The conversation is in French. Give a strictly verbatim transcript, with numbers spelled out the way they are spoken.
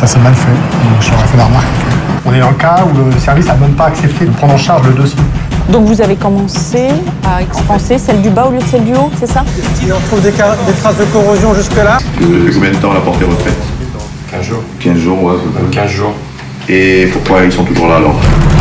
ça s'est mal fait. Donc, je leur ai fait la remarque. On est dans le cas où le service n'a même pas accepté de prendre en charge le dossier. Donc vous avez commencé à expanser celle du bas au lieu de celle du haut, c'est ça? On trouve des, des traces de corrosion jusque-là. Depuis combien de temps la porte est refaite? quinze jours. quinze jours, ouais. quinze jours. Et pourquoi ils sont toujours là alors?